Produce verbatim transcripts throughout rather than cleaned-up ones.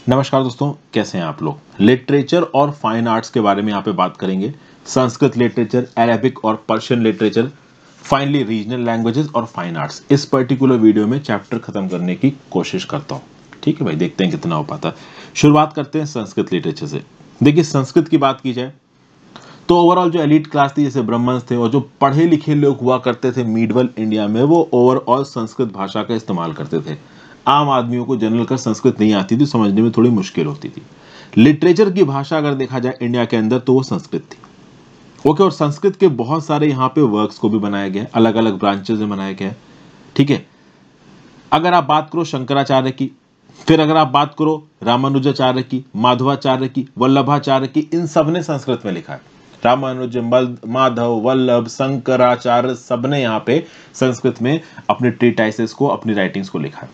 नमस्कार दोस्तों, कैसे हैं आप लोग। लिटरेचर और फाइन आर्ट्स के बारे में यहाँ पे बात करेंगे। संस्कृत लिटरेचर, अरेबिक और Persian literature, finally regional languages और फाइन आर्ट्स। इस पर्टिकुलर वीडियो में चैप्टर खत्म करने की कोशिश करता हूँ। ठीक है भाई, देखते हैं कितना हो पाता है। शुरुआत करते हैं संस्कृत लिटरेचर से। देखिए, संस्कृत की बात की जाए तो ओवरऑल जो एलीट क्लास थी, जैसे ब्राह्मण्स थे और जो पढ़े लिखे लोग हुआ करते थे मीडवल इंडिया में, वो ओवरऑल संस्कृत भाषा का इस्तेमाल करते थे। आम आदमियों को जनरल का संस्कृत नहीं आती थी, समझने में थोड़ी मुश्किल होती थी। लिटरेचर की भाषा अगर देखा जाए इंडिया के अंदर तो वो संस्कृत थी। ओके, और संस्कृत के बहुत सारे यहाँ पे वर्क्स को भी बनाया गया, अलग अलग ब्रांचेस में बनाया गया। ठीक है, अगर आप बात करो शंकराचार्य की, फिर अगर आप बात करो रामानुजाचार्य की, माधवाचार्य की, वल्लभाचार्य की, इन सब ने संस्कृत में लिखा है। रामानुज, माधव, वल्लभ, शंकराचार्य, सबने यहाँ पे संस्कृत में अपने ट्रीटाइसेस को, अपनी राइटिंग्स को लिखा है।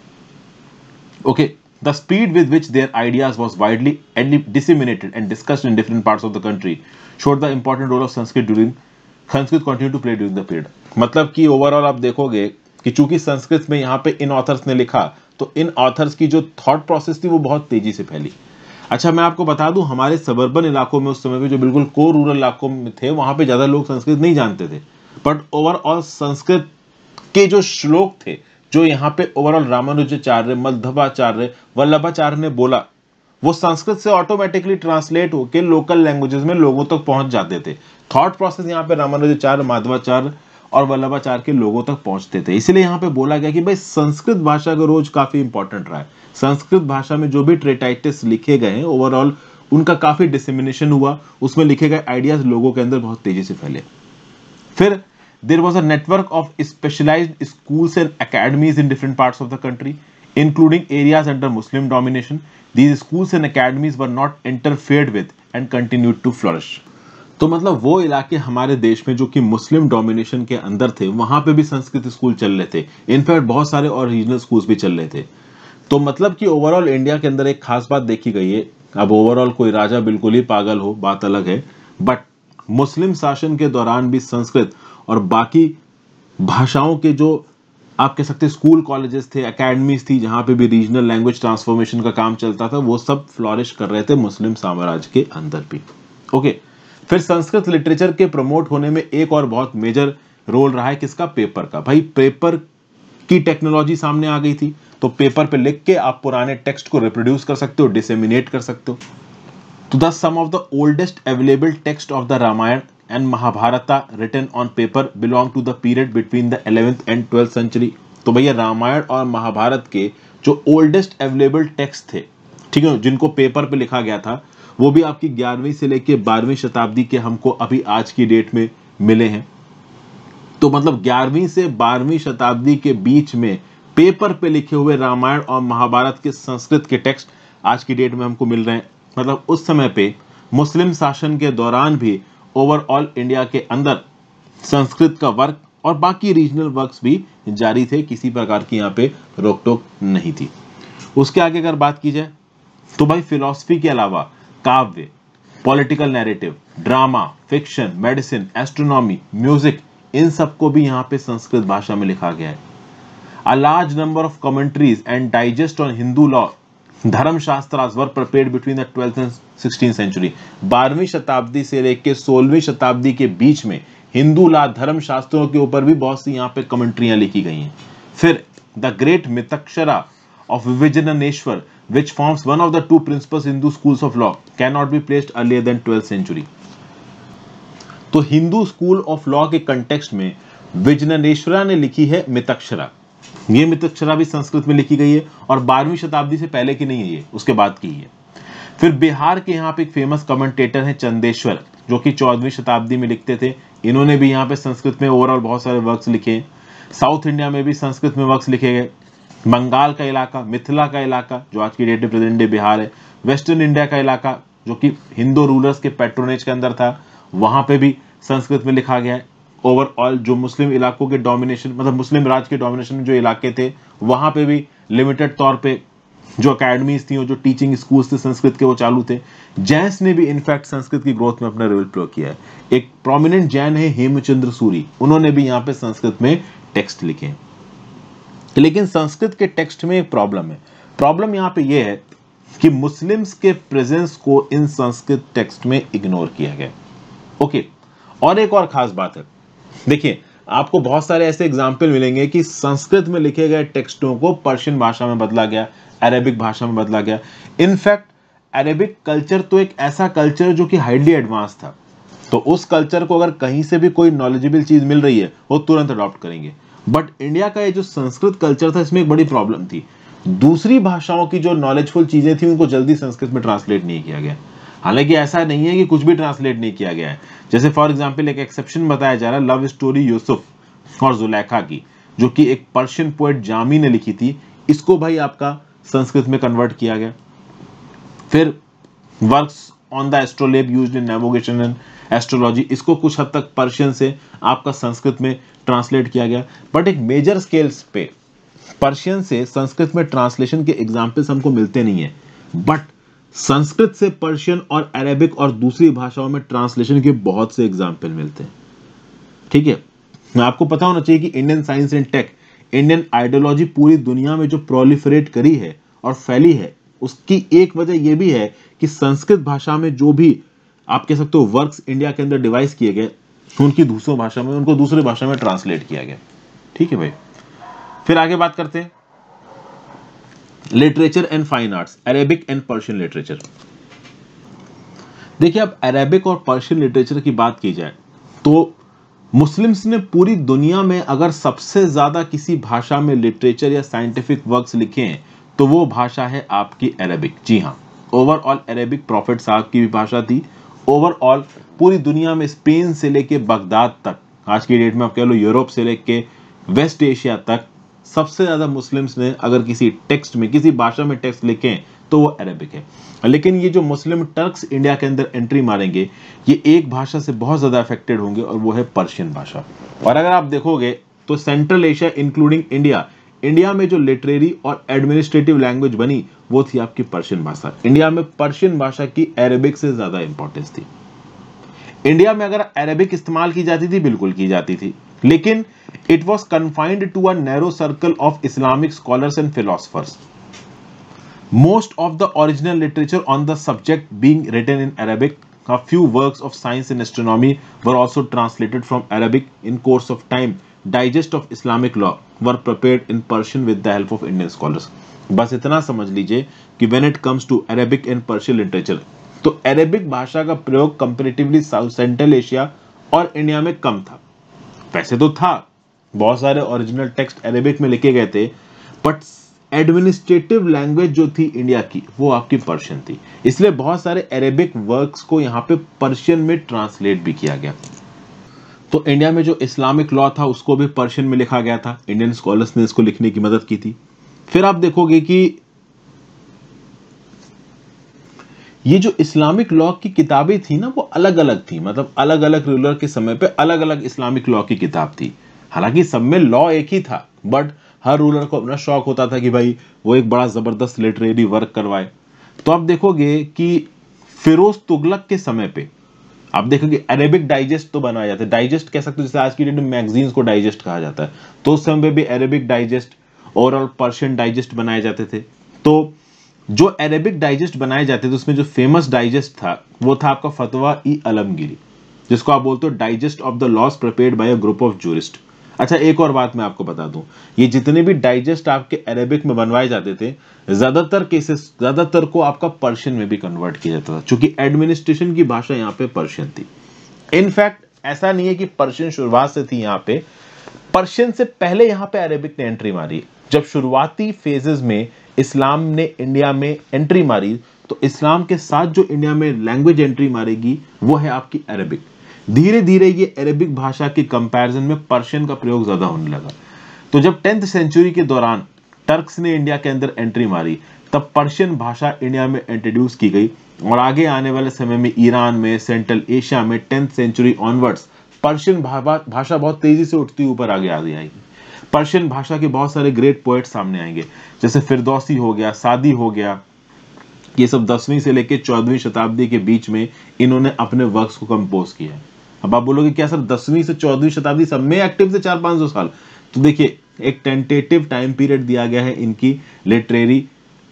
Okay, the speed with which their ideas was widely disseminated and discussed in different parts of the country showed the important role of Sanskrit during Sanskrit continue to play during the period. मतलब कि overall आप देखोगे कि चूंकि संस्कृत में यहाँ पे इन authors ने लिखा, तो इन ऑथर्स की जो थॉट प्रोसेस थी वो बहुत तेजी से फैली। अच्छा, मैं आपको बता दूं, हमारे सबर्बन इलाकों में उस समय पे, जो बिल्कुल को रूरल इलाकों में थे, वहां पे ज्यादा लोग संस्कृत नहीं जानते थे। बट ओवरऑल संस्कृत के जो श्लोक थे, जो यहाँ पे ओवरऑल रामानुजाचार्य, मध्वाचार्य, वल्लभाचार्य ने बोला, वो संस्कृत से ऑटोमेटिकली ट्रांसलेट होकर लोकल लैंग्वेजेस में लोगों तक पहुंच जाते थे। थॉट प्रोसेस यहाँ पे रामानुजाचार्य, माधवाचार्य और वल्लभाचार्य के लोगों तक पहुंचते थे। इसलिए यहाँ पे बोला गया कि भाई संस्कृत भाषा का रोज काफी इंपॉर्टेंट रहा है। संस्कृत भाषा में जो भी ट्रेटाइटिस लिखे गए हैं, ओवरऑल उनका काफी डिसेमिनेशन हुआ, उसमें लिखे गए आइडियाज लोगों के अंदर बहुत तेजी से फैले। फिर there was a network of specialised schools and academies in different parts of the country, including areas under Muslim domination. These schools and academies were not interfered with and continued to flourish. तो मतलब वो इलाके हमारे देश में जो कि मुस्लिम domination के अंदर थे, वहां पे भी संस्कृत स्कूल चल रहे थे। इनफैक्ट बहुत सारे और रीजनल स्कूल्स भी चल रहे थे। तो मतलब कि ओवरऑल इंडिया के अंदर एक खास बात देखी गई है। अब ओवरऑल कोई राजा बिल्कुल ही पागल हो, बात अलग है, बट मुस्लिम शासन के दौरान भी संस्कृत और बाकी भाषाओं के जो आप कह सकते स्कूल कॉलेजेस थे, अकेडमीज थी, जहां पे भी रीजनल लैंग्वेज ट्रांसफॉर्मेशन का काम चलता था, वो सब फ्लॉरिश कर रहे थे मुस्लिम साम्राज्य के अंदर भी। ओके, फिर संस्कृत लिटरेचर के प्रमोट होने में एक और बहुत मेजर रोल रहा है किसका? पेपर का। भाई पेपर की टेक्नोलॉजी सामने आ गई थी, तो पेपर पे लिख के आप पुराने टेक्स्ट को रिप्रोड्यूस कर सकते हो, डिसेमिनेट कर सकते हो। तो the some of the oldest available text of the Ramayana and Mahabharata written on paper belong to the period between the eleventh and twelfth century. तो भैया रामायण और महाभारत के जो ओल्डेस्ट अवेलेबल टेक्स्ट थे, ठीक है, जिनको पेपर पे लिखा गया था, वो भी आपकी ग्यारहवीं से लेके बारहवीं शताब्दी के हमको अभी आज की डेट में मिले हैं। तो मतलब ग्यारहवीं से बारहवीं शताब्दी के बीच में पेपर पे लिखे हुए रामायण और महाभारत के संस्कृत के टेक्स्ट आज की डेट में हमको मिल रहे हैं। मतलब उस समय पे मुस्लिम शासन के दौरान भी ओवरऑल इंडिया के अंदर संस्कृत का वर्क और बाकी रीजनल वर्क्स भी जारी थे, किसी प्रकार की यहाँ पे रोक टोक नहीं थी। उसके आगे अगर बात की जाए तो भाई फिलॉसफी के अलावा काव्य, political narrative, drama, fiction, medicine, astronomy, music, इन सबको भी यहाँ पे संस्कृत भाषा में लिखा गया है। A large number of commentaries and digest on Hindu law, Dharmashastras were prepared between the twelfth and sixteen century. बारहवीं शताब्दी से लेकर सोलहवीं शताब्दी के बीच में हिंदू लॉ, धर्मशास्त्रों के ऊपर भी बहुत सी यहाँ पे कमेंट्रियां लिखी गई हैं। फिर the great Mitakshara of Vijnaneshwar, which forms one of the two principal Hindu schools of law, cannot be placed earlier than twelfth century. तो हिंदू स्कूल ऑफ लॉ के कंटेक्स्ट में विजननेश्वरा ने लिखी है मितक्षरा। ये मितक्षरा भी संस्कृत में लिखी गई है और बारहवीं शताब्दी से पहले की नहीं है, ये उसके बाद की है। फिर बिहार के यहाँ पे एक फेमस कमेंटेटर है चंदेश्वर, जो कि चौदहवीं शताब्दी में लिखते थे। इन्होंने भी यहाँ पे संस्कृत में ओवरऑल बहुत सारे वर्क्स लिखे। साउथ इंडिया में भी संस्कृत में वर्क्स लिखे गए। बंगाल का इलाका, मिथिला का इलाका, जो आज की डेट में प्रेजेंट डे बिहार है, वेस्टर्न इंडिया का इलाका, जो कि हिंदू रूलर्स के पैट्रोनेज के अंदर था, वहां पे भी संस्कृत में लिखा गया है। ओवरऑल जो मुस्लिम इलाकों के डोमिनेशन, मतलब मुस्लिम राज के डोमिनेशन में जो इलाके थे, वहां पे भी लिमिटेड तौर पे जो अकेडमीज थी और जो टीचिंग स्कूल्स थे संस्कृत के, वो चालू थे। जैन्स ने भी इनफैक्ट संस्कृत की ग्रोथ में अपना रोल प्ले किया है। एक प्रोमिनेंट जैन है हेमचंद्र सूरी, उन्होंने भी यहाँ पे संस्कृत में टेक्स्ट लिखे हैं। लेकिन संस्कृत के टेक्स्ट में एक प्रॉब्लम है। प्रॉब्लम यहाँ पे ये है कि मुस्लिम्स के प्रेजेंस को इन संस्कृत टेक्स्ट में इग्नोर किया गया। ओके, और एक और खास बात है, देखिए आपको बहुत सारे ऐसे एग्जाम्पल मिलेंगे कि संस्कृत में लिखे गए टेक्स्टों को पर्शियन भाषा में बदला गया, अरेबिक भाषा में बदला गया। इनफैक्ट अरेबिक कल्चर तो एक ऐसा कल्चर जो कि हाईली एडवांस था, तो उस कल्चर को अगर कहीं से भी कोई नॉलेजेबल चीज मिल रही है वो तुरंत अडॉप्ट करेंगे। बट इंडिया का ये जो संस्कृत कल्चर था, इसमें एक बड़ी प्रॉब्लम थी, दूसरी भाषाओं की जो नॉलेजफुल चीजें थी उनको जल्दी संस्कृत में ट्रांसलेट नहीं किया गया। हालांकि ऐसा नहीं है कि कुछ भी ट्रांसलेट नहीं किया गया है, जैसे फॉर एग्जांपल एक एक्सेप्शन बताया जा रहा है लव स्टोरी यूसुफ और जुलेखा की, जो कि एक पर्शियन पोएट जामी ने लिखी थी, इसको भाई आपका संस्कृत में कन्वर्ट किया गया। फिर works on the astrolabe used in navigation and astrology, इसको कुछ हद तक पर्शियन से आपका संस्कृत में ट्रांसलेट किया गया। बट एक मेजर स्केल्स पे पर्शियन से संस्कृत में ट्रांसलेशन के एग्जाम्पल्स हमको मिलते नहीं है, बट संस्कृत से पर्शियन और अरेबिक और दूसरी भाषाओं में ट्रांसलेशन के बहुत से एग्जाम्पल मिलते हैं। ठीक है, आपको पता होना चाहिए कि Indian science and tech, Indian ideology पूरी दुनिया में जो प्रोलिफरेट करी है और फैली है, उसकी एक वजह यह भी है कि संस्कृत भाषा में जो भी आप कह सकते हो वर्क्स इंडिया के अंदर डिवाइस किए गए, उनकी दूसरी भाषा में उनको दूसरी भाषा में ट्रांसलेट किया गया। ठीक है भाई, फिर आगे बात करते हैं literature and fine arts, Arabic and Persian literature. देखिए, अब अरेबिक और पर्शियन लिटरेचर की बात की जाए तो मुस्लिम्स ने पूरी दुनिया में अगर सबसे ज्यादा किसी भाषा में लिटरेचर या साइंटिफिक वर्क्स लिखे हैं तो वो भाषा है आपकी अरेबिक। जी हाँ, ओवरऑल अरेबिक प्रॉफिट साहब की भी भाषा थी। ओवरऑल पूरी दुनिया में स्पेन से लेके बगदाद तक, आज की डेट में आप कह लो यूरोप से लेके वेस्ट एशिया तक, सबसे ज्यादा मुस्लिम्स ने अगर किसी टेक्स्ट में किसी भाषा में टेक्स्ट लिखे हैं तो वो अरेबिक है। लेकिन ये जो मुस्लिम टर्क्स इंडिया के अंदर एंट्री मारेंगे, ये एक भाषा से बहुत ज्यादा अफेक्टेड होंगे और वो है पर्शियन भाषा। और अगर आप देखोगे तो Central Asia including India, India में जो लिटरेरी और एडमिनिस्ट्रेटिव लैंग्वेज बनी वो थी आपकी पर्शियन भाषा। इंडिया में पर्शियन भाषा की अरेबिक से ज्यादा इंपॉर्टेंस थी। इंडिया में अगर अरेबिक इस्तेमाल की जाती थी, बिल्कुल की जाती थी, लेकिन it was confined to a narrow circle of Islamic scholars and philosophers. Most of the original literature on the subject being written in Arabic, a few works of science and astronomy were also translated from Arabic in course of time. Digest of Islamic law were prepared in Persian with the help of Indian scholars. बस इतना समझ लीजिए कि when it comes to Arabic and Persian literature, तो Arabic भाषा का प्रयोग comparatively South Central Asia और इंडिया में कम था। वैसे तो था, बहुत सारे ओरिजिनल टेक्स्ट अरेबिक में लिखे गए थे, बट एडमिनिस्ट्रेटिव लैंग्वेज जो थी इंडिया की वो आपकी पर्शियन थी, इसलिए बहुत सारे अरेबिक वर्क्स को यहाँ पे पर्शियन में ट्रांसलेट भी किया गया। तो इंडिया में जो इस्लामिक लॉ था उसको भी पर्शियन में लिखा गया था, इंडियन स्कॉलर्स ने इसको लिखने की मदद की थी। फिर आप देखोगे कि ये जो इस्लामिक लॉ की किताबें थी ना, वो अलग अलग थी, मतलब अलग अलग रूलर के समय पे अलग अलग इस्लामिक लॉ की किताब थी। हालांकि सब में लॉ एक ही था, बट हर रूलर को अपना शौक होता था कि भाई वो एक बड़ा जबरदस्त लिटरेरी वर्क करवाए। तो आप देखोगे कि फिरोज तुगलक के समय पे आप देखोगे अरेबिक डाइजेस्ट तो बनाया जाता है, डाइजेस्ट कह सकते हो, जैसे आज की डेट में मैगजीन्स को डाइजेस्ट कहा जाता है, तो उस समय पे भी अरेबिक डाइजेस्ट और पर्शियन डाइजेस्ट बनाए जाते थे। तो जो अरेबिक डाइजेस्ट बनाए जाते थे उसमें जो फेमस डाइजेस्ट था वो था आपका फतवा ई अलमगिरी, जिसको आप बोलते हो digest of the laws prepared by a group of jurist. अच्छा, एक और बात मैं आपको बता दूं, ये जितने भी डाइजेस्ट आपके अरेबिक में बनवाए जाते थे, ज्यादातर केसेस ज्यादातर को आपका पर्शियन में भी कन्वर्ट किया जाता था, क्योंकि एडमिनिस्ट्रेशन की भाषा यहाँ पे पर्शियन थी। इनफैक्ट ऐसा नहीं है कि पर्शियन शुरुआत से थी, यहाँ पे पर्शियन से पहले यहाँ पे अरेबिक ने एंट्री मारी। जब शुरुआती फेजेस में इस्लाम ने इंडिया में एंट्री मारी, तो इस्लाम के साथ जो इंडिया में लैंग्वेज एंट्री मारेगी वो है आपकी अरेबिक। धीरे धीरे ये अरेबिक भाषा के कंपैरिजन में पर्शियन का प्रयोग ज्यादा होने लगा। तो जब टेंथ सेंचुरी के दौरान टर्क्स ने इंडिया के अंदर एंट्री मारी, तब पर्शियन भाषा इंडिया में इंट्रोड्यूस की गई, और आगे आने वाले समय में ईरान में, सेंट्रल एशिया में टेंथ सेंचुरी ऑनवर्ड्स पर्शियन भाषा बहुत तेजी से उठती ऊपर आगे आ जाएगी। पर्शियन भाषा के बहुत सारे ग्रेट पोएट सामने आएंगे, जैसे फिरदौसी हो गया, सादी हो गया, ये सब दसवीं से लेकर चौदहवीं शताब्दी के बीच में इन्होंने अपने वर्क्स को कंपोज किया। अब आप बोलोगे क्या सर दसवीं से चौदहवीं शताब्दी सब में एक्टिव थे चार पांच सौ साल? तो देखिए, एक टेंटेटिव टाइम पीरियड दिया गया है इनकी लिटरेरी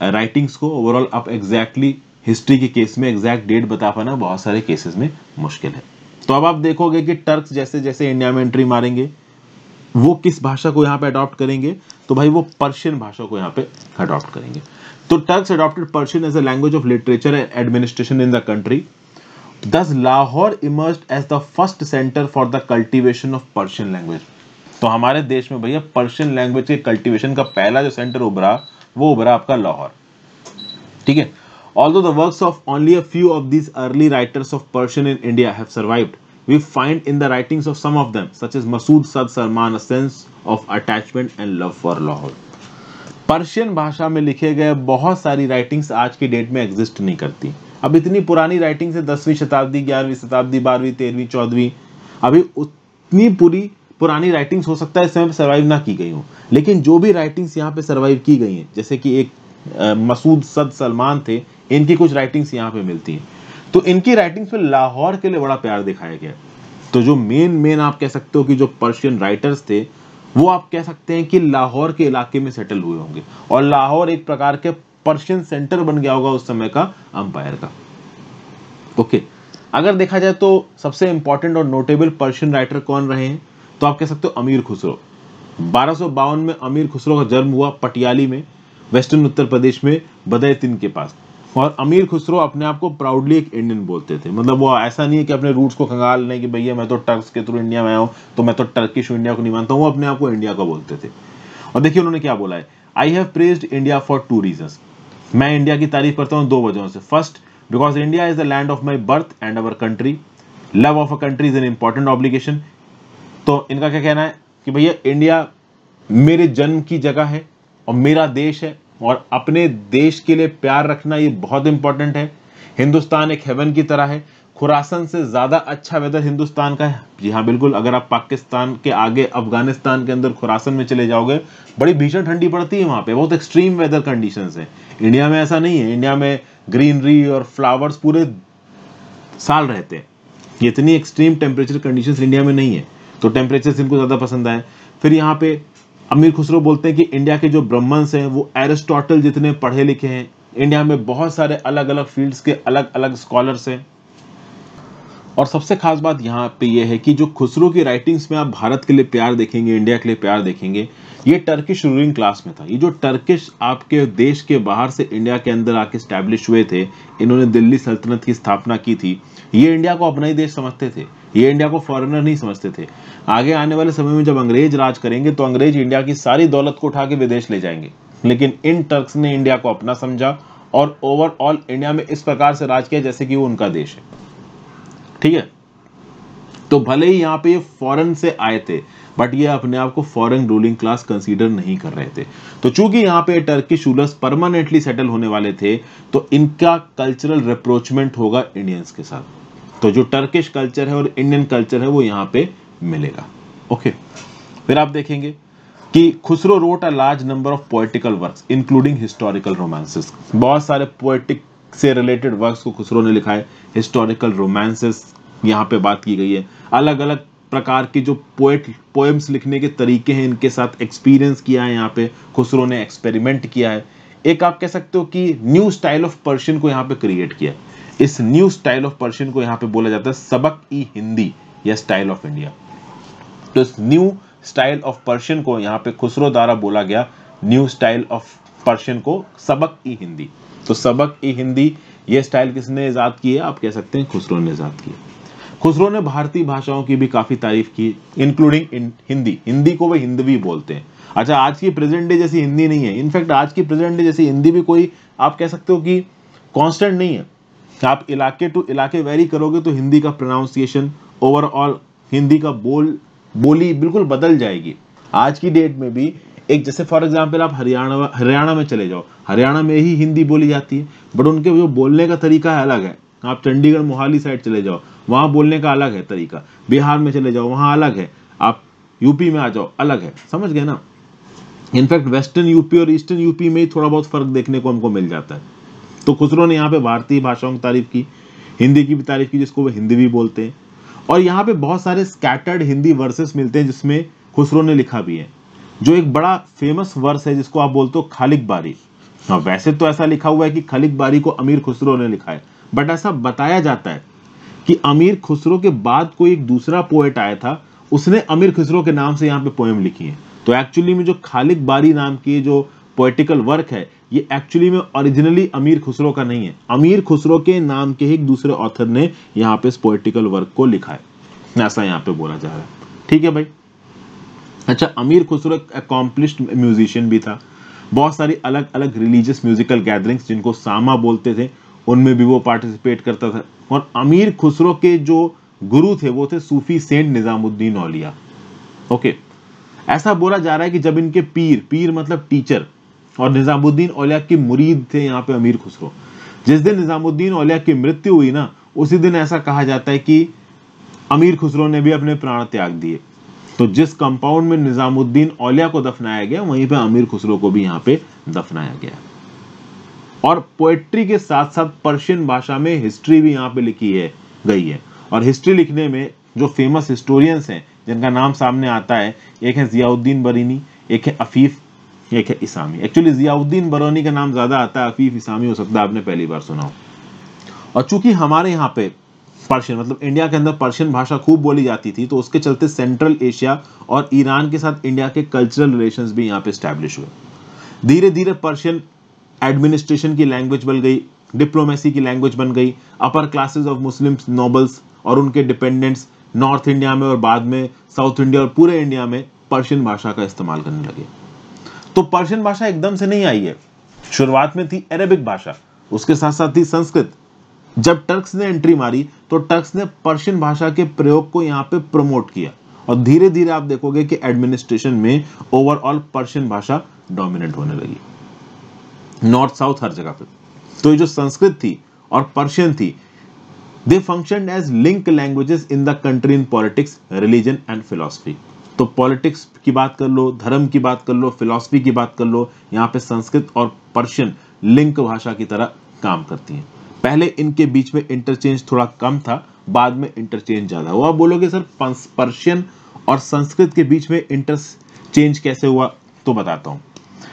राइटिंग्स को ओवरऑल आप एग्जैक्टली हिस्ट्री के केस में एग्जैक्ट डेट बता पाना बहुत सारे केसेस में मुश्किल है। तो अब आप देखोगे कि टर्क्स जैसे जैसे इंडिया में एंट्री मारेंगे वो किस भाषा को यहाँ पे अडॉप्ट करेंगे, तो भाई वो पर्शियन भाषा को यहाँ पे अडॉप्ट करेंगे। तो Turks adopted Persian as a language of literature and administration in the country. Thus Lahore emerged as the first centre for the cultivation of Persian language. तो हमारे देश में भैया पर्शियन लैंग्वेज के कल्टीवेशन का पहला जो सेंटर उभरा वो उभरा आपका लाहौर, ठीक है। Although the works of only a few of these early writers of Persian in India have survived, we find in the writings of some of them, such as Masood Sad Salman, a sense of attachment and love for Lahore. Persian भाषा में लिखे गए बहुत सारी writings आज की date में exist नहीं करती। अब इतनी पुरानी राइटिंग्स है, दसवीं शताब्दी, ग्यारहवीं शताब्दी, बारहवीं, तेरहवीं, चौदहवीं, अभी उतनी पूरी पुरानी राइटिंग्स हो सकता है इस समय सर्वाइव ना की गई हो, लेकिन जो भी राइटिंग्स यहाँ पे सर्वाइव की गई हैं, जैसे कि एक मसूद सद सलमान थे, इनकी कुछ राइटिंग्स यहाँ पे मिलती हैं। तो इनकी राइटिंग्स में लाहौर के लिए बड़ा प्यार दिखाया गया। तो जो मेन मेन आप कह सकते हो कि जो पर्शियन राइटर्स थे वो आप कह सकते हैं कि लाहौर के इलाके में सेटल हुए होंगे, और लाहौर एक प्रकार के पर्शियन सेंटर बन गया होगा उस समय का अंपायर का। ओके, अगर देखा जाए तो सबसे इंपॉर्टेंट और नोटेबल पर्शियन राइटर कौन रहे हैं, तो आप कह सकते हो अमीर खुसरो। बारह सौ बावन में अमीर खुसरो का जन्म हुआ पटियाली में, वेस्टर्न उत्तर प्रदेश में, बदैतिन के पास। और अमीर खुसरो अपने आप को प्राउडली एक इंडियन बोलते थे। मतलब वो ऐसा नहीं है कि अपने रूट्स को खंगाल लें कि भैया मैं तो टर्क्स के थ्रू इंडिया में आया हूँ तो मैं तो टर्किश इंडिया को नहीं मानता हूँ, वो अपने आप को इंडिया का बोलते थे। और देखिए उन्होंने क्या बोला है, I have praised India for two reasons. मैं इंडिया की तारीफ करता हूँ दो वजहों से। First, because India is the land of my birth and our country. Love of a country is an important obligation. तो इनका क्या कहना है कि भैया इंडिया मेरे जन्म की जगह है और मेरा देश है, और अपने देश के लिए प्यार रखना ये बहुत इंपॉर्टेंट है। हिंदुस्तान एक हेवन की तरह है, खुरासन से ज्यादा अच्छा वेदर हिंदुस्तान का है। जी हाँ बिल्कुल, अगर आप पाकिस्तान के आगे अफगानिस्तान के अंदर खुरासन में चले जाओगे बड़ी भीषण ठंडी पड़ती है, वहां पे बहुत एक्सट्रीम वेदर कंडीशंस है। इंडिया में ऐसा नहीं है, इंडिया में ग्रीनरी और फ्लावर्स पूरे साल रहते हैं। इतनी एक्सट्रीम टेम्परेचर कंडीशंस इंडिया में नहीं है, तो टेम्परेचर इनको ज्यादा पसंद आए। फिर यहाँ पे अमीर खुसरो बोलते हैं कि इंडिया के जो ब्राह्मण्स हैं वो एरिस्टोटल जितने पढ़े लिखे हैं। इंडिया में बहुत सारे अलग अलग फील्ड्स के अलग अलग स्कॉलर्स हैं। और सबसे खास बात यहाँ पे ये है कि जो खुसरो की राइटिंग्स में आप भारत के लिए प्यार देखेंगे, इंडिया के लिए प्यार देखेंगे, ये टर्किश रूलिंग क्लास में था। ये जो टर्किश आपके देश के बाहर से इंडिया के अंदर आके स्टैब्लिश हुए थे, इन्होंने दिल्ली सल्तनत की स्थापना की थी, ये इंडिया को अपना ही देश समझते थे, ये इंडिया को फॉरेनर नहीं समझते थे। आगे आने वाले समय में जब अंग्रेज राज करेंगे तो अंग्रेज इंडिया की सारी दौलत को उठा के विदेश ले जाएंगे, लेकिन इन टर्क्स ने इंडिया को अपना समझा और ओवरऑल इंडिया में इस प्रकार से राज किया जैसे कि वो उनका देश है। ठीक है, तो भले ही यहाँ पे ये फॉरेन से आए थे बट ये अपने आप को फॉरेन रूलिंग क्लास कंसीडर नहीं कर रहे थे। तो चूंकि यहाँ पे टर्किश रूलर्स परमानेंटली सेटल होने वाले थे तो इनका कल्चरल रिप्रोचमेंट होगा इंडियंस के साथ। तो जो टर्किश कल्चर है और इंडियन कल्चर है वो यहाँ पे मिलेगा। ओके, फिर आप देखेंगे कि Khusro wrote a large number of poetical works including historical romances. बहुत सारे पोएटिक से रिलेटेड वर्क्स को खुसरो ने लिखा है। हिस्टोरिकल रोमांसेस यहाँ पे बात की गई है। अलग अलग प्रकार के जो पोएट पोएम्स लिखने के तरीके हैं इनके साथ एक्सपीरियंस किया है, यहाँ पे खुसरो ने एक्सपेरिमेंट किया है। एक आप कह सकते हो कि न्यू स्टाइल ऑफ पर्शियन को यहाँ पे क्रिएट किया। इस न्यू स्टाइल ऑफ पर्शियन को यहाँ पे बोला जाता है सबक ई हिंदी या स्टाइल ऑफ इंडिया। तो इस न्यू स्टाइल ऑफ पर्शियन को यहाँ पे खुसरो द्वारा बोला गया न्यू स्टाइल ऑफ पर्शियन को सबक ई हिंदी। तो सबक ई हिंदी ये स्टाइल किसने इजाद की है, आप कह सकते हैं खुसरो ने इजाद की। खुसरो ने भारतीय भाषाओं की भी काफी तारीफ की, इंक्लूडिंग हिंदी। हिंदी को वे हिंदवी बोलते हैं। अच्छा, आज की प्रेजेंट डे जैसी हिंदी नहीं है। इनफैक्ट आज की प्रेजेंट डे जैसी हिंदी भी कोई आप कह सकते हो कि कांस्टेंट नहीं है। आप इलाके टू इलाके वेरी करोगे तो हिंदी का प्रोनाउंसिएशन, ओवरऑल हिंदी का बोल बोली बिल्कुल बदल जाएगी। आज की डेट में भी एक जैसे फॉर एग्जांपल आप हरियाणा हरियाणा में चले जाओ, हरियाणा में ही हिंदी बोली जाती है बट उनके जो बोलने का तरीका है अलग है। आप चंडीगढ़ मोहाली साइड चले जाओ, वहां बोलने का अलग है तरीका। बिहार में चले जाओ, वहां अलग है। आप यूपी में आ जाओ, अलग है। समझ गए ना? इनफैक्ट वेस्टर्न यूपी और ईस्टर्न यूपी में ही थोड़ा बहुत फर्क देखने को हमको मिल जाता है। तो खुसरो ने यहाँ पे भारतीय भाषाओं की तारीफ की, हिंदी की भी तारीफ की जिसको वो हिंदी भी बोलते हैं। और यहाँ पे बहुत सारे स्कैटर्ड हिंदी वर्सेस मिलते हैं जिसमें खुसरो ने लिखा भी है। जो एक बड़ा फेमस वर्स है जिसको आप बोलते हो खालिक बारी। हाँ, वैसे तो ऐसा लिखा हुआ है कि खलिक बारी को अमीर खुसरो ने लिखा है, बट ऐसा बताया जाता है कि अमीर खुसरो के बाद कोई एक दूसरा पोएट आया था, उसने अमीर खुसरो के नाम से यहाँ पे पोएम लिखी है। तो एक्चुअली में जो खालिक बारी नाम की जो पोएटिकल वर्क है, ये एक्चुअली में ओरिजिनली अमीर खुसरो का नहीं है, अमीर खुसरो के नाम के एक दूसरे ऑथर ने यहाँ पे इस पोएटिकल वर्क को लिखा है, ऐसा यहाँ पे बोला जा रहा है। ठीक है भाई। अच्छा, अमीर खुसरो एक अकॉम्प्लिश्ड म्यूजिशियन भी था। बहुत सारी अलग अलग रिलीजियस म्यूजिकल गैदरिंग्स जिनको सामा बोलते थे, उनमें भी वो पार्टिसिपेट करता था। और अमीर खुसरो के जो गुरु थे वो थे सूफी सेंट निजामुद्दीन औलिया। ओके, ऐसा बोला जा रहा है कि जब इनके पीर, पीर मतलब टीचर, और निजामुद्दीन औलिया के मुरीद थे यहाँ पे अमीर खुसरो, जिस दिन निजामुद्दीन औलिया की मृत्यु हुई ना, उसी दिन ऐसा कहा जाता है कि अमीर खुसरो ने भी अपने प्राण त्याग दिए। तो जिस कंपाउंड में निजामुद्दीन औलिया को दफनाया गया, वहीं पे अमीर खुसरो को भी यहाँ पे दफनाया गया। और पोएट्री के साथ साथ पर्शियन भाषा में हिस्ट्री भी यहाँ पे लिखी है गई है। और हिस्ट्री लिखने में जो फेमस हिस्टोरियंस हैं जिनका नाम सामने आता है, एक है जियाउद्दीन बरीनी, एक है अफीफ, एक है इसामी। एक्चुअली जियाउद्दीन बरौनी का नाम ज्यादा आता है, अफीफ इसामी हो सकता है आपने पहली बार सुना हो। और चूंकि हमारे यहाँ पे पर्शियन मतलब इंडिया के अंदर पर्शियन भाषा खूब बोली जाती थी, तो उसके चलते सेंट्रल एशिया और ईरान के साथ इंडिया के कल्चरल रिलेशंस भी यहाँ पे स्टैब्लिश हुए। धीरे धीरे पर्शियन एडमिनिस्ट्रेशन की लैंग्वेज बन गई, डिप्लोमेसी की लैंग्वेज बन गई। Upper classes of Muslim nobles और उनके डिपेंडेंट्स नॉर्थ इंडिया में और बाद में साउथ इंडिया और पूरे इंडिया में पर्शियन भाषा का इस्तेमाल करने लगे। तो पर्शियन भाषा एकदम से नहीं आई है, शुरुआत में थी अरेबिक भाषा, उसके साथ साथ थी संस्कृत। जब टर्क्स ने एंट्री मारी तो टर्क्स ने पर्शियन भाषा के प्रयोग को यहाँ पे प्रमोट किया, और धीरे धीरे आप देखोगे कि एडमिनिस्ट्रेशन में ओवरऑल पर्शियन भाषा डोमिनेट होने लगी, नॉर्थ साउथ हर जगह पे। तो ये जो संस्कृत थी और पर्शियन थी, they functioned as link languages in the country in politics, religion and philosophy. तो पॉलिटिक्स की बात कर लो, धर्म की बात कर लो, फिलॉसफी की बात कर लो, यहाँ पे संस्कृत और पर्शियन लिंक भाषा की तरह काम करती हैं। पहले इनके बीच में इंटरचेंज थोड़ा कम था, बाद में इंटरचेंज ज्यादा हुआ। आप बोलोगे सर पर्शियन और संस्कृत के बीच में इंटरचेंज कैसे हुआ, तो बताता हूं।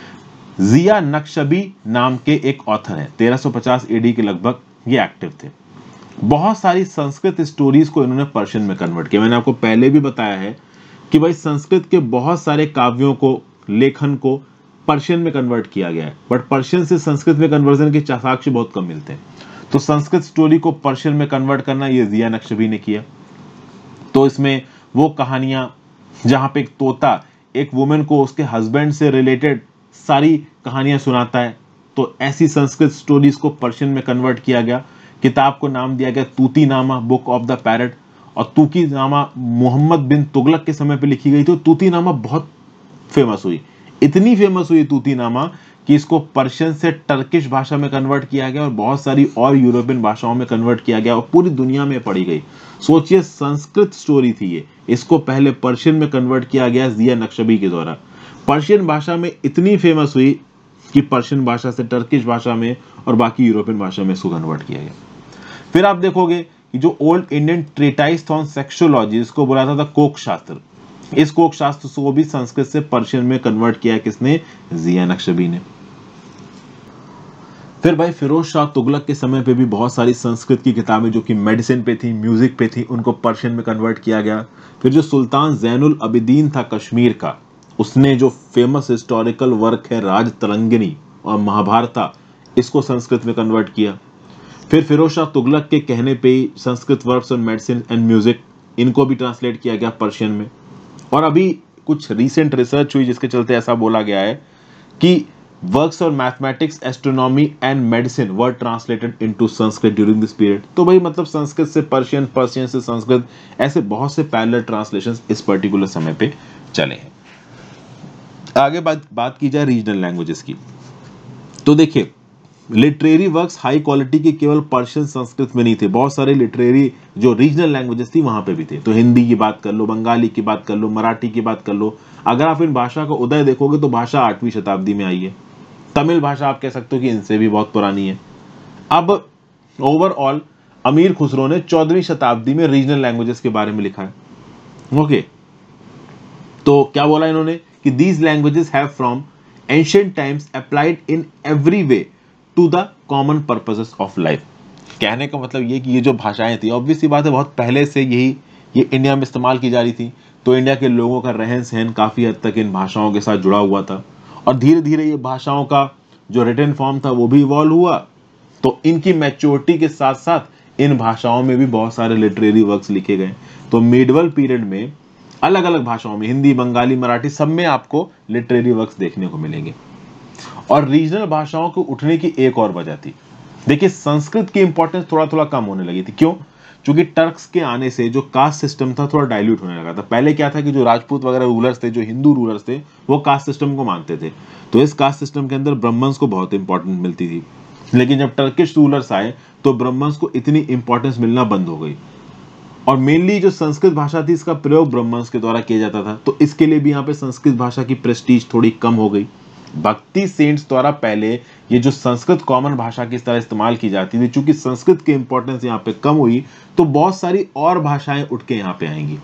जिया नक्शबी नाम के एक ऑथर है, तेरह सौ पचास एडी के लगभग ये एक्टिव थे। बहुत सारी संस्कृत स्टोरीज को इन्होंने पर्शियन में कन्वर्ट किया। मैंने आपको पहले भी बताया है कि भाई संस्कृत के बहुत सारे काव्यों को, लेखन को पर्शियन में कन्वर्ट किया गया है, बट पर्शियन से संस्कृत में कन्वर्जन के साक्ष्य बहुत कम मिलते हैं। तो संस्कृत स्टोरी को पर्शियन में कन्वर्ट करना ये जिया नक्शबी ने किया। तो इसमें वो कहानियां जहां पे एक तोता एक वुमेन को उसके हस्बैंड से रिलेटेड सारी कहानियां सुनाता है, तो ऐसी संस्कृत स्टोरीज को पर्शियन में कन्वर्ट किया गया। किताब को नाम दिया गया तूती नामा, बुक ऑफ द पैरट। और तूकी नामा मोहम्मद बिन तुगलक के समय पे लिखी गई थी। तूती नामा बहुत फेमस हुई, इतनी फेमस हुई तूती नामा कि इसको पर्शियन से टर्किश भाषा में कन्वर्ट किया गया और बहुत सारी और यूरोपियन भाषाओं में कन्वर्ट किया गया और पूरी दुनिया में पढ़ी गई। सोचिए, संस्कृत स्टोरी थी ये, इसको पहले पर्शियन में कन्वर्ट किया गया जिया नक्शबी के द्वारा। पर्शियन भाषा में इतनी फेमस हुई कि पर्शियन भाषा से टर्किश भाषा में और बाकी यूरोपियन भाषा में इसको कन्वर्ट किया गया। फिर आप देखोगे कि जो old Indian treatise on sexology, इसको बोला था कोक शास्त्र, इस कोक शास्त्र को भी संस्कृत से पर्शियन में कन्वर्ट किया किसने? जिया नक्शबी ने। फिर भाई फिरोज शाह तुगलक के समय पे भी बहुत सारी संस्कृत की किताबें जो कि मेडिसिन पे थी, म्यूजिक पे थी, उनको पर्शियन में कन्वर्ट किया गया। फिर जो सुल्तान जैनुल अबिदीन था कश्मीर का, उसने जो फेमस हिस्टोरिकल वर्क है राज तरंगिणी और महाभारता, इसको संस्कृत में कन्वर्ट किया। फिर फिरोज शाह तुगलक के कहने पे ही संस्कृत वर्ब्स और मेडिसिन एंड म्यूजिक, इनको भी ट्रांसलेट किया गया पर्शियन में। और अभी कुछ रीसेंट रिसर्च हुई जिसके चलते ऐसा बोला गया है कि वर्क्स और mathematics, astronomy and medicine were translated into Sanskrit during this period. तो भाई मतलब संस्कृत से पर्शियन, पर्शियन से संस्कृत, ऐसे बहुत से पैरेलल ट्रांसलेशंस इस पर्टिकुलर समय पे चले हैं। आगे बात बात की जाए रीजनल लैंग्वेजेस की, तो देखिए लिटरेरी वर्क्स हाई क्वालिटी के केवल पर्शियन संस्कृत में नहीं थे, बहुत सारे लिटरेरी जो रीजनल लैंग्वेजेस थी वहां पे भी थे। तो हिंदी की बात कर लो, बंगाली की बात कर लो, मराठी की बात कर लो। अगर आप इन भाषा का उदय देखोगे तो भाषा आठवीं शताब्दी में आई है। तमिल भाषा आप कह सकते हो कि इनसे भी बहुत पुरानी है। अब ओवरऑल अमीर खुसरो ने चौदहवीं शताब्दी में रीजनल लैंग्वेजेस के बारे में लिखा है। ओके, तो क्या बोला इन्होंने कि these languages have from ancient times applied in every way to the common purposes of life. कहने का मतलब ये कि ये जो भाषाएं थी, ऑब्वियसली बात है बहुत पहले से यही ये इंडिया में इस्तेमाल की जा रही थी, तो इंडिया के लोगों का रहन सहन काफ़ी हद तक इन भाषाओं के साथ जुड़ा हुआ था और धीरे धीरे ये भाषाओं का जो रिटन फॉर्म था वो भी इवॉल्व हुआ। तो इनकी मैच्योरिटी के साथ साथ इन भाषाओं में भी बहुत सारे लिटरेरी वर्क्स लिखे गए। तो मिडवल पीरियड में अलग अलग भाषाओं में, हिंदी, बंगाली, मराठी, सब में आपको लिटरेरी वर्क्स देखने को मिलेंगे। और रीजनल भाषाओं को उठने की एक और वजह थी, देखिए संस्कृत की इंपॉर्टेंस थोड़ा थोड़ा कम होने लगी थी। क्यों? क्योंकि टर्क्स के आने से जो कास्ट सिस्टम था थोड़ा डाइल्यूट होने लगा था। पहले क्या था कि जो राजपूत वगैरह रूलर्स थे, जो हिंदू रूलर्स थे, वो कास्ट सिस्टम को मानते थे, तो इस कास्ट सिस्टम के अंदर ब्राह्मण्स को बहुत इंपॉर्टेंस मिलती थी। लेकिन जब टर्किश रूलर्स आए तो ब्राह्मण्स को इतनी इंपॉर्टेंस मिलना बंद हो गई और मेनली जो संस्कृत भाषा थी इसका प्रयोग ब्राह्मण्स के द्वारा किया जाता था, तो इसके लिए भी यहाँ पे संस्कृत भाषा की प्रेस्टीज थोड़ी कम हो गई। भक्ति सेंट्स द्वारा पहले ये जो संस्कृत कॉमन भाषा की तरह इस्तेमाल की जाती थी, चूंकि संस्कृत की इंपॉर्टेंस यहाँ पे कम हुई तो बहुत सारी और भाषाएं उठ के यहाँ पे आएंगी।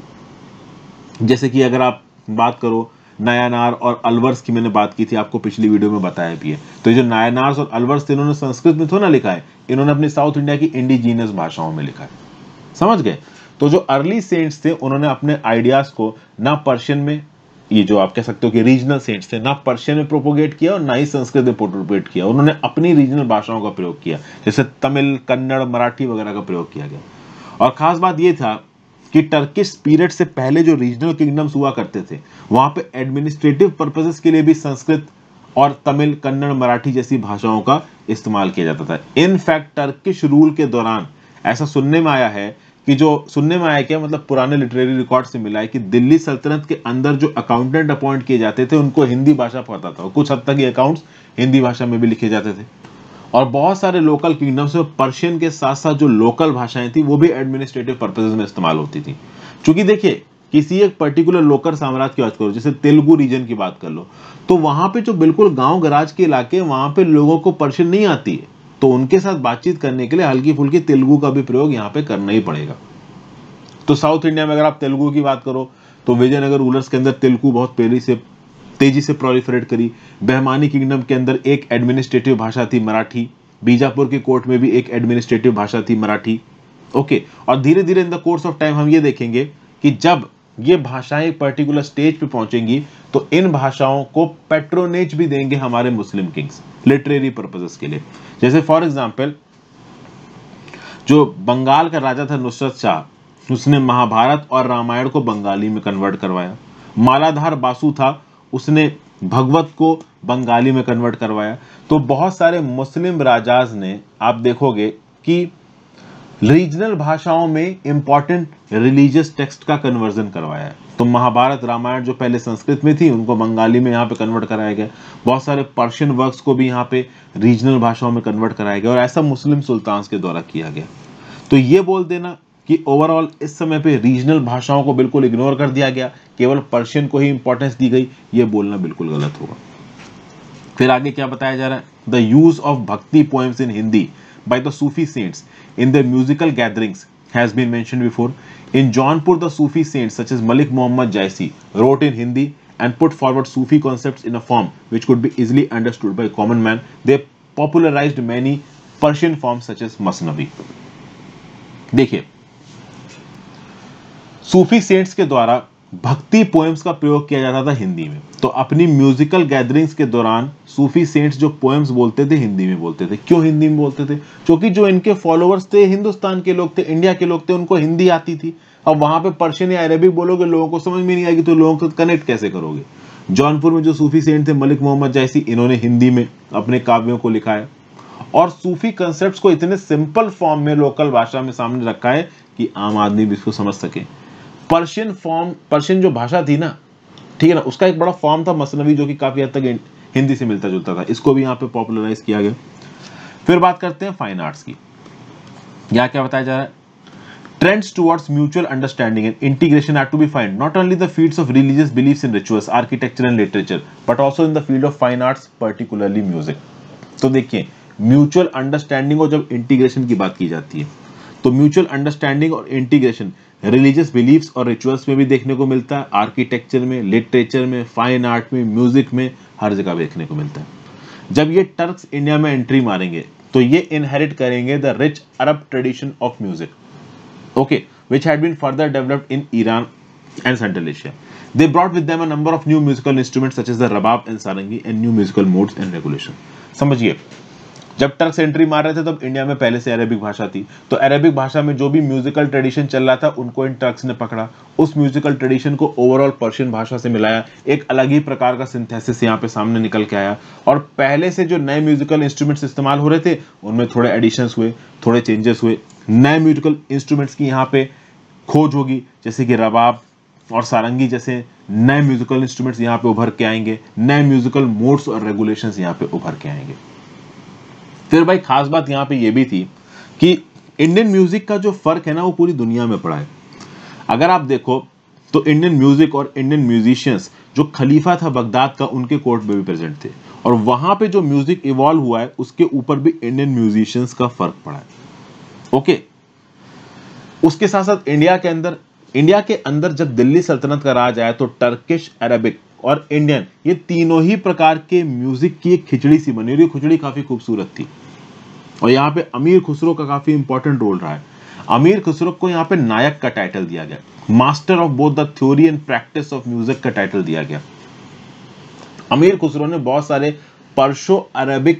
जैसे कि अगर आप बात करो नायनार और अलवर्स की, मैंने बात की थी आपको पिछली वीडियो में बताया भी है, तो ये जो नायनार्स और अलवर्स थे इन्होंने संस्कृत में थोड़ा ना लिखा है, इन्होंने अपनी साउथ इंडिया की इंडिजीनियस भाषाओं में लिखा है। समझ गए? तो जो अर्ली सेंट्स थे उन्होंने अपने आइडियाज को ना पर्शियन में, ये जो आप कह सकते हो कि रीजनल सेंट्स थे, ना पर्शियन में प्रोपोगेट किया और ना ही संस्कृत में प्रोपोगेट किया, उन्होंने अपनी रीजनल भाषाओं का प्रयोग किया, जैसे तमिल, कन्नड़, मराठी वगैरह का प्रयोग किया गया। और खास बात यह था कि टर्किश पीरियड से पहले जो रीजनल किंगडम्स हुआ करते थे वहां पे एडमिनिस्ट्रेटिव पर्पसेस के लिए भी संस्कृत और तमिल, कन्नड़, मराठी जैसी भाषाओं का इस्तेमाल किया जाता था। इनफैक्ट टर्किश रूल के दौरान ऐसा सुनने में आया है कि जो सुनने में आया क्या मतलब पुराने लिटरेरी रिकॉर्ड से मिला है कि दिल्ली सल्तनत के अंदर जो अकाउंटेंट अपॉइंट किए जाते थे उनको हिंदी भाषा पता था, कुछ हद तक ये अकाउंट्स हिंदी भाषा में भी लिखे जाते थे। और बहुत सारे लोकल किंगडम्स में पर्शियन के साथ साथ जो लोकल भाषाएं थी वो भी एडमिनिस्ट्रेटिव पर्पसेस में इस्तेमाल होती थी। क्योंकि देखिए किसी एक पर्टिकुलर लोकल साम्राज्य की बात करो, जैसे तेलुगु रीजन की बात कर लो, तो वहां पे जो बिल्कुल गांव गराज के इलाके, वहां पे लोगों को पर्शियन नहीं आती है, तो उनके साथ बातचीत करने के लिए हल्की फुल्की तेलुगु का भी प्रयोग यहाँ पे करना ही पड़ेगा। तो साउथ इंडिया में अगर आप तेलुगु की बात करो तो विजयनगर रूलर्स के अंदर तेलुगु बहुत पहले से तेजी से प्रोलिफरेट करी। बहमानी किंगडम के अंदर एक एडमिनिस्ट्रेटिव भाषा थी मराठी, बीजापुर के कोर्ट में भी एक एडमिनिस्ट्रेटिव भाषा थी मराठी। ओके, और धीरे धीरे in the course of time हम ये देखेंगे कि जब ये भाषाएं एक पर्टिकुलर स्टेज पे पहुंचेंगी तो इन भाषाओं को पेट्रोनेज भी देंगे हमारे मुस्लिम किंग्स लिटरेरी पर्पसेस के लिए। जैसे फॉर एग्जांपल जो बंगाल का राजा था नुसरत शाह, उसने महाभारत और रामायण को बंगाली में कन्वर्ट करवाया। मालाधार बासु था, उसने भगवत को बंगाली में कन्वर्ट करवाया। तो बहुत सारे मुस्लिम राजाज ने, आप देखोगे कि रीजनल भाषाओं में इंपॉर्टेंट रिलीजियस टेक्स्ट का कन्वर्जन करवाया है। तो महाभारत, रामायण जो पहले संस्कृत में थी उनको बंगाली में यहाँ पे कन्वर्ट कराया गया। बहुत सारे पर्शियन वर्क्स को भी यहाँ पे रीजनल भाषाओं में कन्वर्ट कराया गया और ऐसा मुस्लिम सुल्तान के द्वारा किया गया। तो ये बोल देना कि ओवरऑल इस समय पे रीजनल भाषाओं को बिल्कुल इग्नोर कर दिया गया, केवल पर्शियन को ही इंपॉर्टेंस दी गई, ये बोलना बिल्कुल गलत होगा। फिर आगे क्या बताया जा रहा है? The use of bhakti poems in Hindi by the Sufi saints in their musical gatherings has been mentioned before. In Jaunpur, the Sufi saints such as Malik Muhammad Jaisi wrote in Hindi and put forward Sufi concepts in a form which could be easily understood by a common man. They popularized many Persian forms such as Masnavi. देखिए, सूफी cents के द्वारा भक्ति poems का प्रयोग किया जाता था हिंदी में। तो अपनी म्यूजिकल गैदरिंग्स के दौरान सूफी सेंट्स जो पोएम्स बोलते थे हिंदी में बोलते थे। क्यों हिंदी में बोलते थे? क्योंकि जो इनके फॉलोअर्स थे हिंदुस्तान के लोग थे, इंडिया के लोग थे, उनको हिंदी आती थी। अब वहां पे पर्शियन या अरबिक बोलोगे लोगों को समझ में नहीं आएगी, तो लोगों को कनेक्ट कैसे करोगे? जौनपुर में जो सूफी सेंट थे मलिक मोहम्मद जैसी, इन्होंने हिंदी में अपने काव्यों को लिखा है और सूफी कंसेप्ट को इतने सिंपल फॉर्म में लोकल भाषा में सामने रखा है कि आम आदमी भी इसको समझ सके। पर्शियन फॉर्म, पर्शियन जो भाषा थी ना, ठीक है ना, उसका एक बड़ा फॉर्म था मसनवी, जो कि काफी हद तक हिंदी से मिलता जुलता था। इसको भी यहाँ पे पॉपुलराइज किया गया। फिर बात करते हैं फाइन आर्ट्स की। यहाँ क्या बताया जा रहा है? Trends towards mutual understanding and integration are to be find not only the fields of religious beliefs in rituals, architecture and literature, but also in the field of fine arts, particularly music. तो देखिए, mutual understanding और जब integration की बात की जाती है तो म्यूचुअल अंडरस्टैंडिंग और इंटीग्रेशन रिलीजियस बिलीफ्स और रिचुअल्स में भी देखने को मिलता है, आर्किटेक्चर में, लिटरेचर में, फाइन आर्ट में, म्यूजिक में, हर जगह देखने को मिलता है। जब ये टर्क्स इंडिया में एंट्री मारेंगे तो ये इनहेरिट करेंगे the rich Arab tradition of music, okay, which had been further developed in Iran and Central Asia. They brought with them a number of new musical instruments such as the rabab and sarangi and new musical modes and regulation. समझिए, जब Turks entry मार रहे थे तब India में पहले से Arabic भाषा थी, तो अरेबिक भाषा में जो भी म्यूजिकल ट्रेडिशन चल रहा था उनको इन टर्क्स ने पकड़ा, उस म्यूजिकल ट्रेडिशन को ओवरऑल पर्शियन भाषा से मिलाया, एक अलग ही प्रकार का सिंथेसिस यहाँ पे सामने निकल के आया, और पहले से जो नए म्यूजिकल इंस्ट्रूमेंट्स इस्तेमाल हो रहे थे उनमें थोड़े एडिशंस हुए, थोड़े चेंजेस हुए, नए म्यूजिकल इंस्ट्रूमेंट्स की यहाँ पे खोज होगी, जैसे कि रबाब और सारंगी जैसे नए म्यूजिकल इंस्ट्रूमेंट्स यहाँ पे उभर के आएंगे, नए म्यूजिकल मोड्स और रेगुलेशंस यहाँ पे उभर के आएंगे। फिर भाई खास बात यहाँ पे ये भी थी कि इंडियन म्यूजिक का जो फर्क है ना वो पूरी दुनिया में पड़ा है। अगर आप देखो तो इंडियन म्यूजिक और इंडियन म्यूजिशियंस, जो खलीफा था बगदाद का, उनके कोर्ट में भी प्रेजेंट थे, और वहां पे जो म्यूजिक इवॉल्व हुआ है उसके ऊपर भी इंडियन म्यूजिशियंस का फर्क पड़ा है, ओके। उसके साथ साथ इंडिया के अंदर इंडिया के अंदर जब दिल्ली सल्तनत का राज आया तो टर्किश, अरबिक और इंडियन, ये तीनों ही प्रकार के म्यूजिक की एक खिचड़ी सी बनी, और ये खिचड़ी काफी खूबसूरत थी, और यहाँ पे अमीर खुसरो का काफी इंपॉर्टेंट रोल रहा है। अमीर खुसरो को यहाँ पे नायक का टाइटल दिया गया, master of both the theory and practice of music का टाइटल दिया गया। अमीर खुसरो ने बहुत सारे पर्शो अरेबिक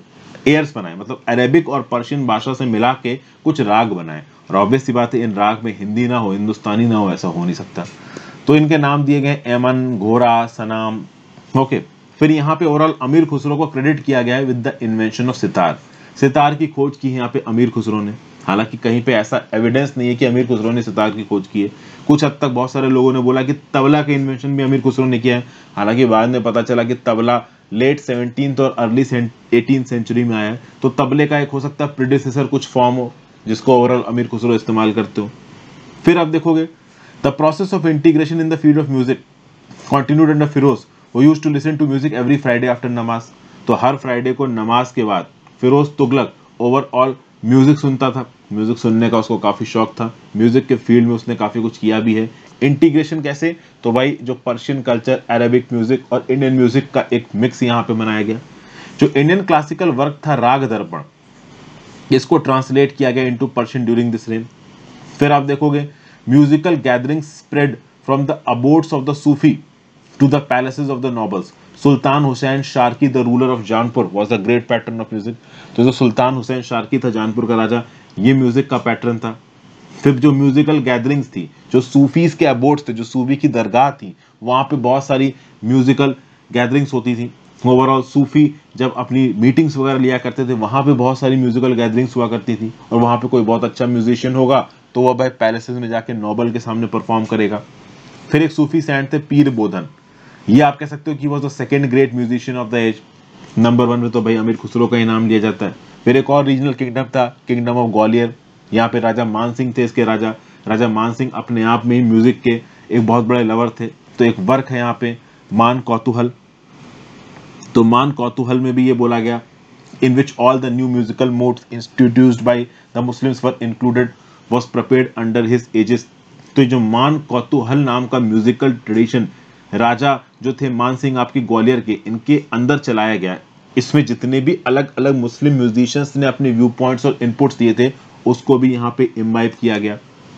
एयर्स बनाए, मतलब अरेबिक और पर्शियन भाषा से मिला के कुछ राग बनाए, और ऑब्वियस सी बात है इन राग में हिंदी ना हो, हिंदुस्तानी ना हो, ऐसा हो नहीं सकता, तो इनके नाम दिए गए एमन, घोड़ा, सनाम, ओके। फिर यहाँ पे ओवरऑल अमीर खुसरो को क्रेडिट किया गया है with the invention of sitar, sitar की खोज की है यहाँ पे अमीर खुसरो ने। हालांकि कहीं पे ऐसा एविडेंस नहीं है कि अमीर खुसरो ने सितार की खोज की है, कुछ हद तक बहुत सारे लोगों ने बोला कि तबला का इन्वेंशन भी अमीर खुसरो ने किया है, हालांकि बाद में पता चला कि तबला लेट सेवनटीन्थ और अर्ली एटीन सेंचुरी में आया है, तो तबले का एक हो सकता है प्रीडिसेसर कुछ फॉर्म हो जिसको ओवरऑल अमीर खुसरो इस्तेमाल करते हो। फिर आप देखोगे the process of integration in the field of music continued under Firoz, वो used to listen to music every Friday after namaz, तो हर फ्राइडे को नमाज के बाद फिरोज तुगलक ओवरऑल म्यूजिक सुनता था, म्यूजिक सुनने का उसको काफी शौक था, म्यूजिक के फील्ड में उसने काफी कुछ किया भी है। इंटीग्रेशन कैसे, तो भाई जो पर्शियन कल्चर, अरेबिक म्यूजिक और इंडियन म्यूजिक का एक मिक्स यहाँ पे बनाया गया। जो इंडियन क्लासिकल वर्क था राग दर्पण, इसको ट्रांसलेट किया गया into Persian during this reign. फिर आप देखोगे musical gathering spread from the abodes of the Sufi to the palaces of the nobles. Sultan Hussain Sharqi the ruler of Jaunpur was the great patron of music, तो जो सुल्तान हुसैन शारकी था जानपुर का राजा, ये म्यूजिक का पैटर्न था। फिर जो म्यूजिकल गैदरिंग्स थी, जो सूफीज के अबोर्ड्स थे, जो सूफी की दरगाह थी, वहां पे बहुत सारी म्यूजिकल गैदरिंग्स होती थी। ओवरऑल सूफी जब अपनी मीटिंग्स वगैरह लिया करते थे वहां पे बहुत सारी म्यूजिकल गैदरिंग्स हुआ करती थी, और वहां पे कोई बहुत अच्छा म्यूजिशियन होगा तो वह भाई पैलेसेस में जाके नोबल के सामने परफॉर्म करेगा। फिर एक सूफी सैंट थे पीर बोधन, ये आप कह सकते हो कि was the second great musician of the age. Number one में तो भाई अमीर खुसरो का इनाम दिया जाता है। फिर एक और रीजनल किंगडम था, किंगडम ऑफ ग्वालियर, यहाँ पे राजा मान सिंह थे इसके राजा। राजा मान सिंह अपने आप में ही म्यूजिक के एक बहुत बड़े लवर थे, तो एक वर्क है यहाँ पे मान कौतूहल, तो मान कौतूहल में भी ये बोला गया in which all the new musical modes introduced by the Muslims were included was prepared under his aegis। तो जो मान कौतूहल नाम का म्यूजिकल ट्रेडिशन राजा जो थे मान सिंह आपके ग्वालियर के, इनके अंदर चलाया गया। इसमें जितने भी अलग अलग मुस्लिम म्यूजिशियंस ने अपने व्यू पॉइंट्स और इनपुट्स दिए थे उसको भी यहाँ पे इम्बाइब किया गया।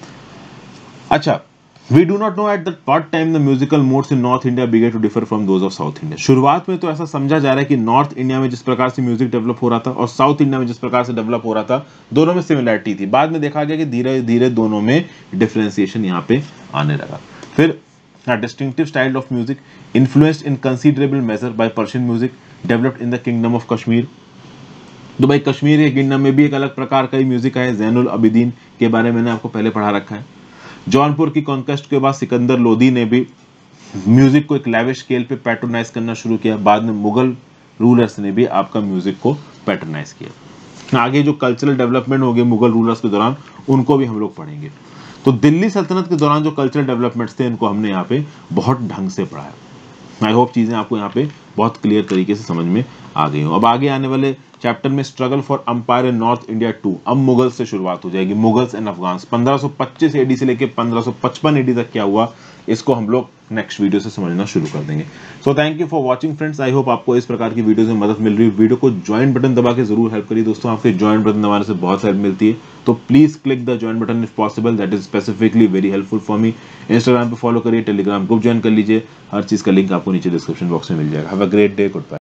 अच्छा, We do not know at that what time the musical modes in North India began to differ from those of South India। शुरुआत में तो ऐसा समझा जा रहा है कि नॉर्थ इंडिया में जिस प्रकार से म्यूजिक डेवलप हो रहा था और साउथ इंडिया में जिस प्रकार से डेवलप हो रहा था, दोनों में सिमिलरिटी थी। बाद में देखा गया कि धीरे धीरे दोनों में डिफरेंशिएशन यहाँ पे आने लगा। फिर distinctive style of music influenced in considerable major by Persian music developed in the kingdom of Kashmir. तो भाई कश्मीर के किंगडम में भी एक अलग प्रकार का ही म्यूजिक है। जैनुल अबिदीन के बारे में मैंने आपको पहले पढ़ा रखा है। जौनपुर की कॉन्क्वेस्ट के बाद सिकंदर लोदी ने भी म्यूजिक को एक लैविश स्केल पे पैट्रोनाइज करना शुरू किया। बाद में मुगल रूलर्स ने भी आपका म्यूजिक को पैट्रोनाइज किया। आगे जो कल्चरल डेवलपमेंट हो गए मुगल रूलर्स के दौरान, उनको भी हम लोग पढ़ेंगे। तो दिल्ली सल्तनत के दौरान जो कल्चरल डेवलपमेंट्स थे इनको हमने यहाँ पे बहुत ढंग से पढ़ा है। आई होप चीजें आपको यहाँ पे बहुत क्लियर तरीके से समझ में आ गई हो। अब आगे आने वाले चैप्टर में struggle for empire in north India two, अब मुगल से शुरुआत हो जाएगी, मुगल्स एंड अफगान्स, पंद्रह सौ पच्चीस एडी से लेकर पंद्रह सौ पचपन एडी तक क्या हुआ, इसको हम लोग नेक्स्ट वीडियो से समझना शुरू कर देंगे। So thank you for watching friends, I hope आपको इस प्रकार की वीडियो से मदद मिल रही है। वीडियो को ज्वाइन बटन दबा के जरूर हेल्प करिए दोस्तों, आपके ज्वाइन बटन दबाने से बहुत हेल्प मिलती है, तो please click the join button if possible, that is specifically very helpful for me. Instagram पे फॉलो करिए, टेलीग्राम ग्रुप ज्वाइन कर लीजिए, हर चीज का लिंक आपको नीचे डिस्क्रिप्शन बॉक्स में मिल जाएगा। Have a great day, good bye.